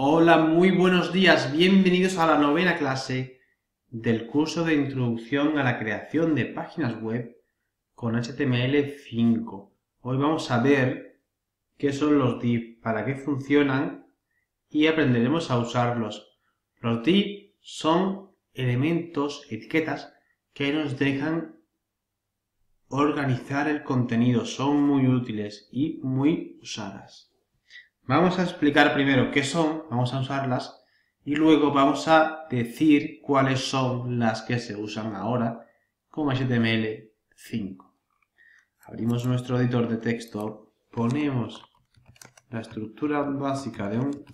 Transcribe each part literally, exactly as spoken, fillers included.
Hola, muy buenos días, bienvenidos a la novena clase del curso de Introducción a la Creación de Páginas Web con H T M L cinco. Hoy vamos a ver qué son los div, para qué funcionan y aprenderemos a usarlos. Los div son elementos, etiquetas, que nos dejan organizar el contenido, son muy útiles y muy usadas. Vamos a explicar primero qué son, vamos a usarlas, y luego vamos a decir cuáles son las que se usan ahora con H T M L cinco. Abrimos nuestro editor de texto, ponemos la estructura básica de un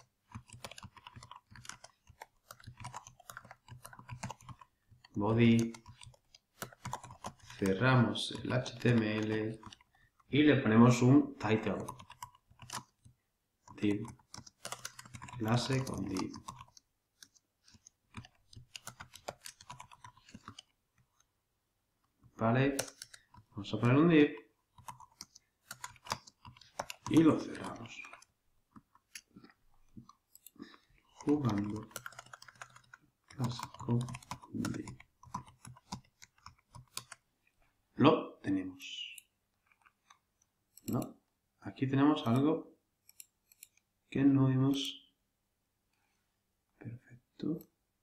body, cerramos el H T M L y le ponemos un title. Div, clase con div. Vale, vamos a poner un div y lo cerramos. Jugando clase con div. Lo tenemos. No, aquí tenemos algo que no hemos. Perfecto.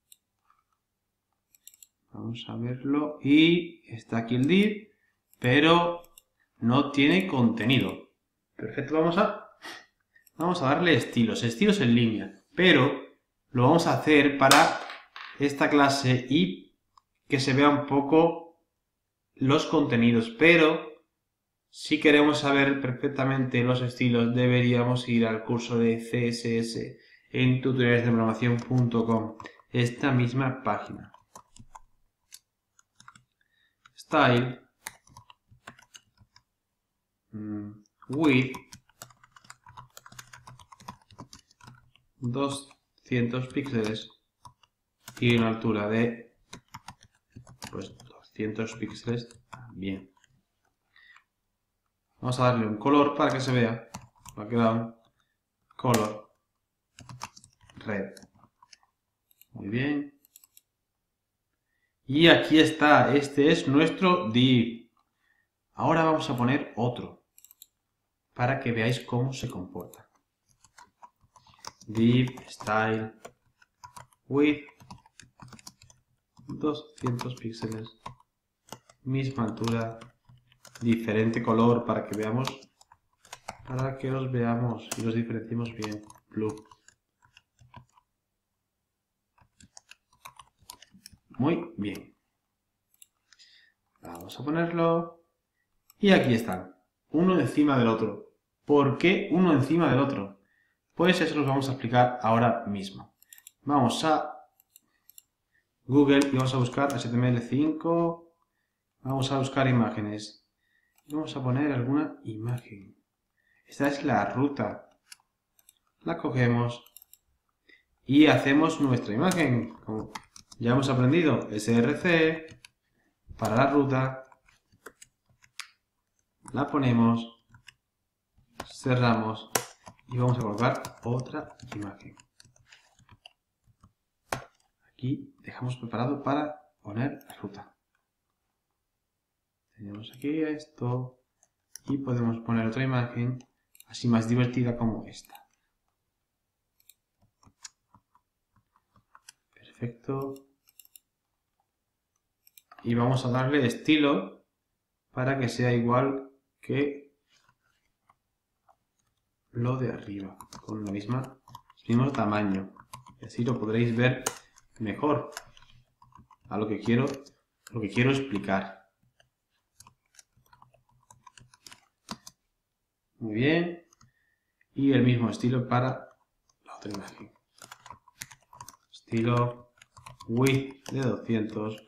Vamos a verlo. Y está aquí el div, pero no tiene contenido. Perfecto, vamos a, vamos a darle estilos, estilos en línea. Pero lo vamos a hacer para esta clase y que se vea un poco los contenidos. Pero si queremos saber perfectamente los estilos, deberíamos ir al curso de C S S en tutoriales de programación punto com, esta misma página. Style, width, doscientos píxeles y una altura de pues doscientos píxeles también. Vamos a darle un color para que se vea. Background, color, red. Muy bien. Y aquí está, este es nuestro div. Ahora vamos a poner otro, para que veáis cómo se comporta. Div, style, width, doscientos píxeles, misma altura, diferente color para que veamos, para que los veamos y los diferenciemos bien. Blue. Muy bien. Vamos a ponerlo. Y aquí están, uno encima del otro. ¿Por qué uno encima del otro? Pues eso lo vamos a explicar ahora mismo. Vamos a Google y vamos a buscar H T M L cinco. Vamos a buscar imágenes. Y vamos a poner alguna imagen. Esta es la ruta. La cogemos y hacemos nuestra imagen. Como ya hemos aprendido, src para la ruta. La ponemos, cerramos y vamos a colocar otra imagen. Aquí dejamos preparado para poner la ruta. Tenemos aquí esto y podemos poner otra imagen así más divertida como esta. Perfecto. Y vamos a darle estilo para que sea igual que lo de arriba, con la misma, el mismo tamaño. Y así lo podréis ver mejor a lo que quiero, lo que quiero explicar. Muy bien. Y el mismo estilo para la otra imagen. Estilo width de doscientos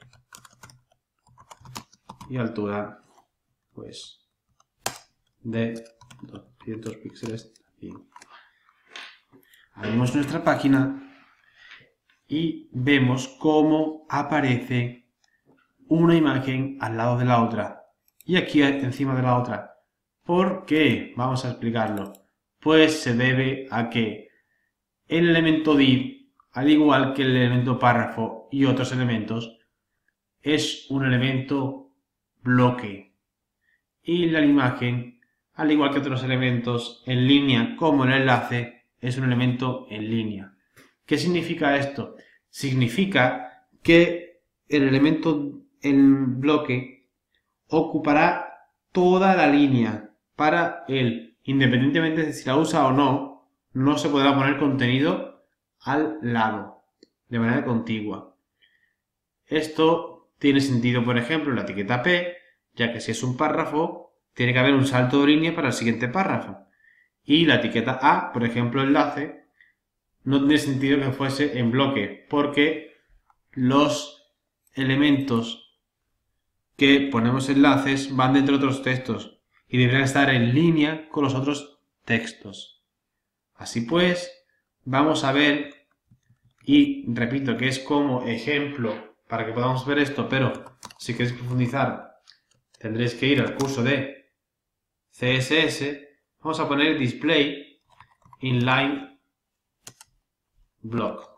y altura pues de doscientos píxeles también. Abrimos nuestra página y vemos cómo aparece una imagen al lado de la otra y aquí encima de la otra. ¿Por qué? Vamos a explicarlo. Pues se debe a que el elemento div, al igual que el elemento párrafo y otros elementos, es un elemento bloque. Y la imagen, al igual que otros elementos en línea como el enlace, es un elemento en línea. ¿Qué significa esto? Significa que el elemento en bloque ocupará toda la línea. Para él, independientemente de si la usa o no, no se podrá poner contenido al lado, de manera contigua. Esto tiene sentido, por ejemplo, en la etiqueta P, ya que si es un párrafo, tiene que haber un salto de línea para el siguiente párrafo. Y la etiqueta A, por ejemplo, enlace, no tiene sentido que fuese en bloque, porque los elementos que ponemos enlaces van dentro de otros textos y deberán estar en línea con los otros textos. Así pues, vamos a ver, y repito que es como ejemplo para que podamos ver esto, pero si queréis profundizar tendréis que ir al curso de C S S. Vamos a poner display inline block.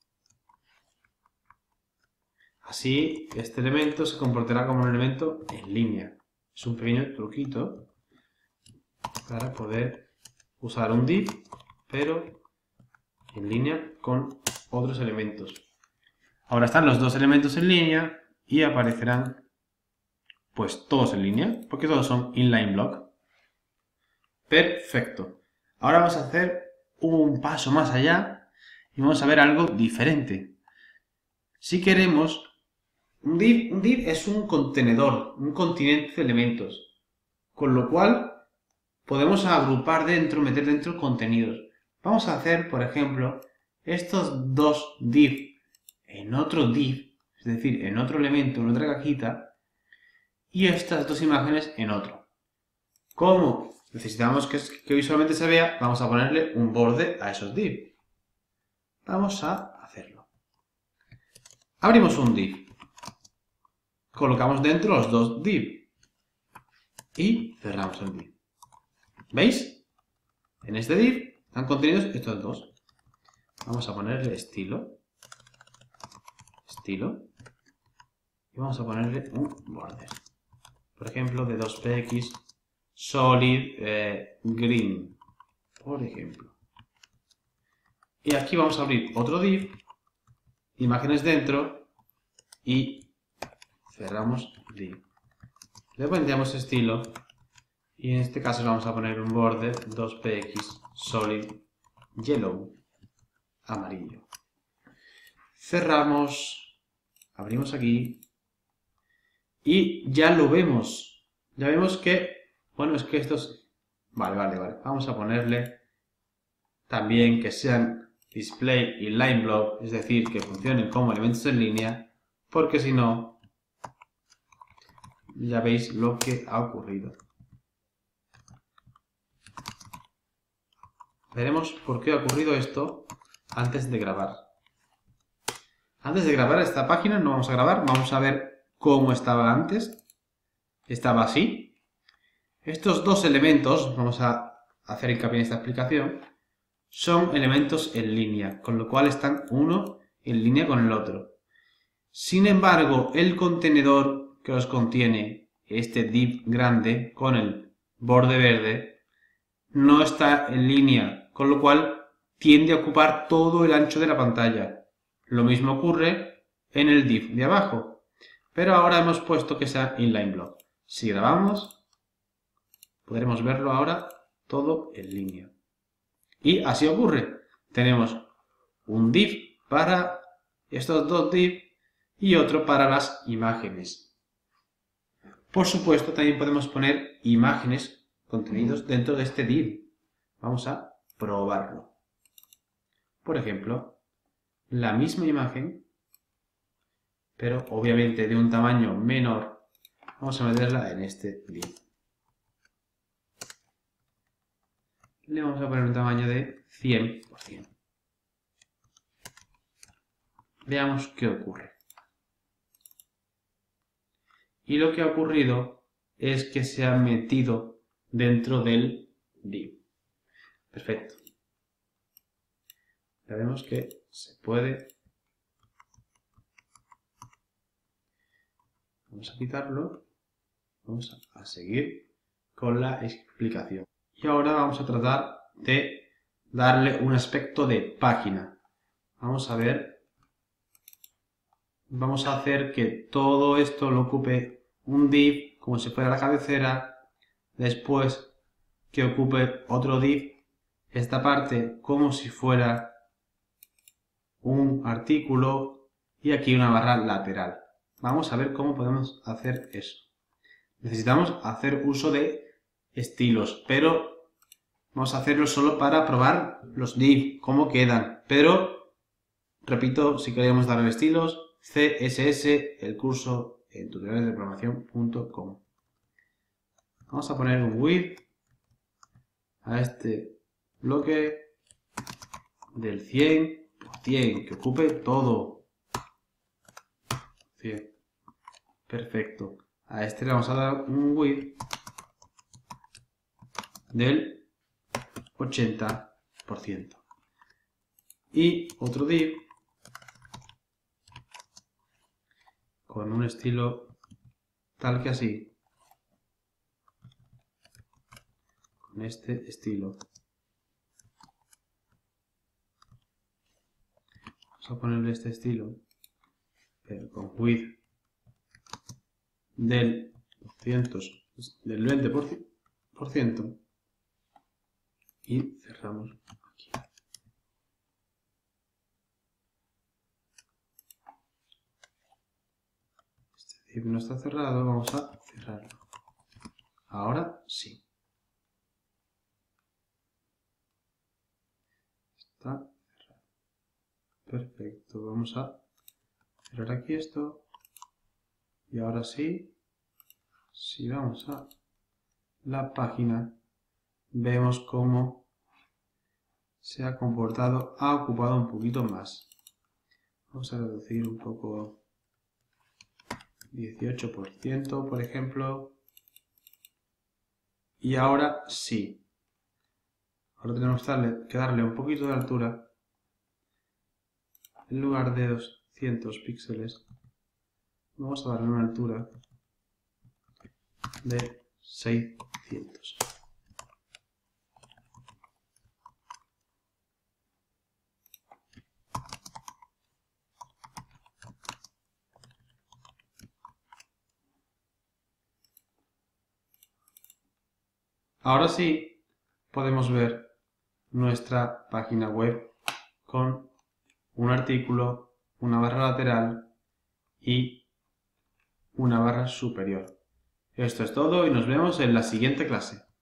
Así, este elemento se comportará como un elemento en línea. Es un pequeño truquito para poder usar un div, pero en línea con otros elementos. Ahora están los dos elementos en línea y aparecerán pues todos en línea, porque todos son inline block. Perfecto. Ahora vamos a hacer un paso más allá y vamos a ver algo diferente. Si queremos, un div, un div es un contenedor, un continente de elementos, con lo cual podemos agrupar dentro, meter dentro contenidos. Vamos a hacer, por ejemplo, estos dos div en otro div, es decir, en otro elemento, en otra cajita, y estas dos imágenes en otro. ¿Cómo? Necesitamos que, que visualmente se vea, vamos a ponerle un borde a esos div. Vamos a hacerlo. Abrimos un div. Colocamos dentro los dos div. Y cerramos el div. ¿Veis? En este div están contenidos estos dos. Vamos a ponerle estilo. Estilo. Y vamos a ponerle un border. Por ejemplo, de dos P X solid eh, green. Por ejemplo. Y aquí vamos a abrir otro div. Imágenes dentro. Y cerramos div. Le pondríamos estilo. Y en este caso le vamos a poner un border dos P X solid yellow amarillo. Cerramos, abrimos aquí y ya lo vemos. Ya vemos que, bueno, es que estos... Vale, vale, vale. Vamos a ponerle también que sean display y line block, es decir, que funcionen como elementos en línea, porque si no, ya veis lo que ha ocurrido. Veremos por qué ha ocurrido esto antes de grabar. Antes de grabar esta página no vamos a grabar, vamos a ver cómo estaba antes. Estaba así. Estos dos elementos, vamos a hacer hincapié en esta explicación, son elementos en línea, con lo cual están uno en línea con el otro. Sin embargo, el contenedor que los contiene, este div grande con el borde verde, no está en línea, con lo cual tiende a ocupar todo el ancho de la pantalla. Lo mismo ocurre en el div de abajo, pero ahora hemos puesto que sea inline block. Si grabamos, podremos verlo ahora todo en línea. Y así ocurre. Tenemos un div para estos dos div y otro para las imágenes. Por supuesto, también podemos poner imágenes contenidos dentro de este div. Vamos a probarlo. Por ejemplo, la misma imagen, pero obviamente de un tamaño menor, vamos a meterla en este div. Le vamos a poner un tamaño de cien por cien. Veamos qué ocurre. Y lo que ha ocurrido es que se ha metido dentro del div. Perfecto. Ya vemos que se puede. Vamos a quitarlo. Vamos a seguir con la explicación. Y ahora vamos a tratar de darle un aspecto de página. Vamos a ver. Vamos a hacer que todo esto lo ocupe un div como si fuera la cabecera. Después que ocupe otro div esta parte como si fuera un artículo y aquí una barra lateral. Vamos a ver cómo podemos hacer eso. Necesitamos hacer uso de estilos, pero vamos a hacerlo solo para probar los div, cómo quedan. Pero, repito, si queremos darle estilos, C S S, el curso en tutoriales de programación punto com. Vamos a poner un width a este bloque del cien por cien, que ocupe todo. cien. Perfecto. A este le vamos a dar un width del ochenta por ciento. Y otro div con un estilo tal que así. Con este estilo. Vamos a ponerle este estilo, pero con width del, doscientos, del veinte por ciento y cerramos aquí. Este div no está cerrado, vamos a cerrarlo. Ahora sí. Está cerrado. Perfecto, vamos a cerrar aquí esto. Y ahora sí, si vamos a la página, vemos cómo se ha comportado, ha ocupado un poquito más. Vamos a reducir un poco, dieciocho por ciento por ejemplo. Y ahora sí. Ahora tenemos que darle, que darle un poquito de altura. En lugar de doscientos píxeles, vamos a darle una altura de seiscientos. Ahora sí podemos ver nuestra página web con un artículo, una barra lateral y una barra superior. Esto es todo y nos vemos en la siguiente clase.